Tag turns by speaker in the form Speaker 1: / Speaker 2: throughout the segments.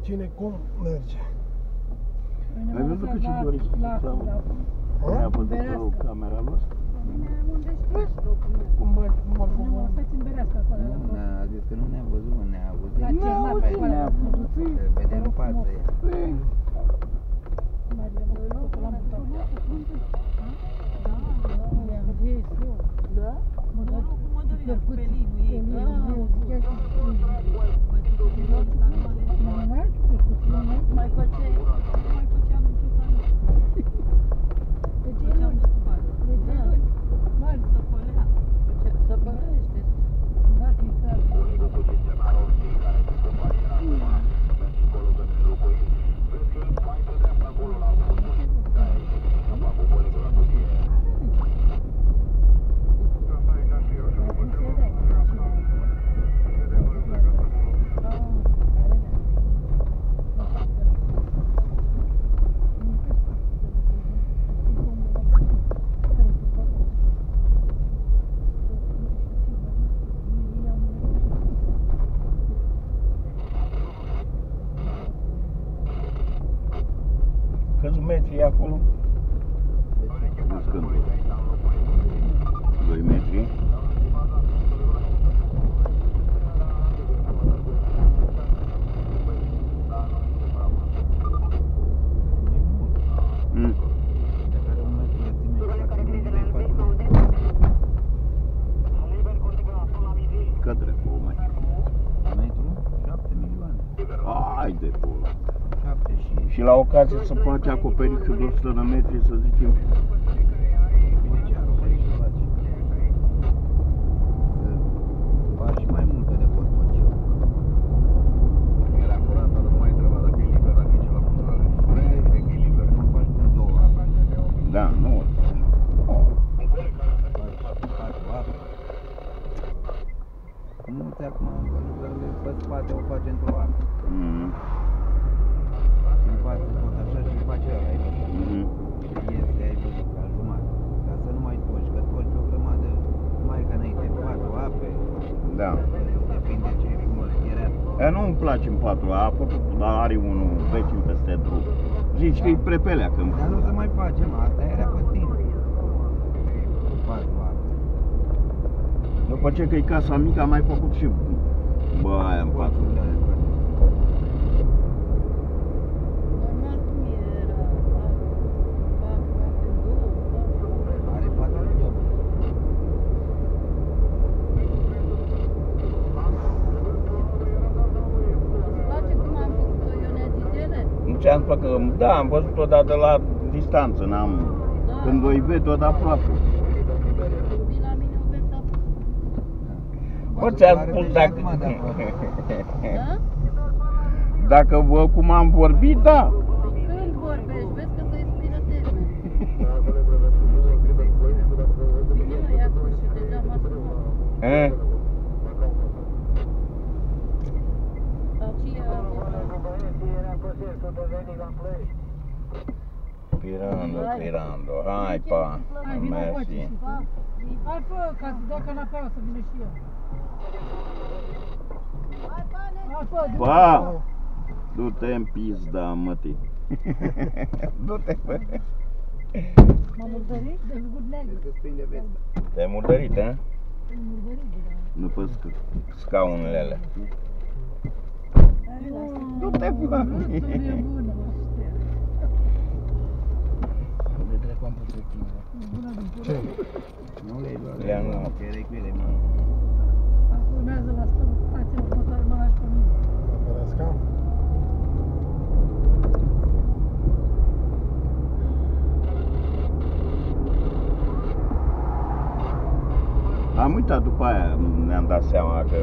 Speaker 1: cine cum merge.
Speaker 2: Ai văzut că ce dorești? Ai văzut pe camera noastră?
Speaker 3: Unde știi?
Speaker 1: Cum merge?
Speaker 3: Stați în Bereasca acolo.
Speaker 4: Nu, a zis că nu ne-a văzut, mă, ne-a auzit.
Speaker 3: La ce mă pe acolo?
Speaker 4: Vedem în față ea.
Speaker 3: Mai făceam să părește. Dacă e cald.
Speaker 2: Câți metri e acolo? Cât? 2 metri? Cât dracu mai?
Speaker 4: Metru? 7 milioane.
Speaker 2: Hai de pula.
Speaker 4: 7
Speaker 2: Și la ocazie să faci acoperișul de 100 de metri, să zicem.
Speaker 4: Bine, ce acoperiș să faci? Să faci mai multe de portoci.
Speaker 5: Era curat, dar nu mai întreba dacă e liber, dacă e ceva controle.
Speaker 4: Dacă e liber, nu faci cu 2 ape.
Speaker 2: Da, nu.
Speaker 4: Faci 4 ape. Mulți acum am văzut că pe spate o face într-o apă. În față tot așa și face ăla, ai văzut? Iese, ai văzut, ca jumătate. Ca să nu mai toci, că toci o grămadă, mai ca înainte, 4 ape.
Speaker 2: Da.
Speaker 4: Depinde ce e frumos, era.
Speaker 2: Nu-mi place în 4 apă, dar are unul vecin peste drum. Zici că-i prepelea când.
Speaker 4: Dar nu se mai face, mă, asta era pe tine. 4 ape.
Speaker 2: După ce că-i casa mică, am mai făcut și aia în 4.
Speaker 3: Normal cum era? 4 ape, 2.
Speaker 4: Are 4 job.
Speaker 3: Îți place cum am făcut-o eu neagitele?
Speaker 2: Nu ți-am spus că, da, am văzut-o, dar de la distanță, n-am... Când o-i vezi, o de aproape.
Speaker 3: Vii la mine, o vezi apă.
Speaker 2: Bă, ți-am spus dacă...
Speaker 3: Da?
Speaker 2: Dacă vă, cum am vorbit, da.
Speaker 3: Când vorbești, vezi că se expiră termenul. Bine, mă, ia cu și deja m-a sunat. Dar ce a
Speaker 2: Pirando, hai pa, mersi.
Speaker 3: Hai, fă, ca să dea canapea, să vină și eu. Hai, fă,
Speaker 2: Pa! Du-te în pizda, mătii. Du-te, bă.
Speaker 3: m-am murdărit de făcut negru.
Speaker 4: Îți prinde vesta.
Speaker 2: Te-ai murdărit, hă?
Speaker 3: M-am murdărit, da.
Speaker 2: După scaunele alea. Du-te, bă.
Speaker 3: Nu e bună.
Speaker 4: Unde dracu am pus tine?
Speaker 3: Bună din pula.
Speaker 1: Ce?
Speaker 4: Nu le-ai luat.
Speaker 2: Le-am luat.
Speaker 4: Că erai cu ele, mă.
Speaker 3: Acum urmează la stația următoare, mă lași pe mine.
Speaker 1: Bereasca?
Speaker 2: Am uitat după aia, ne-am dat seama că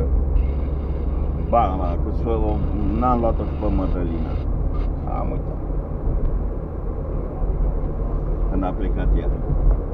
Speaker 2: că n-am luat-o și pe Mădălina. Am uitat. Când a plecat ea.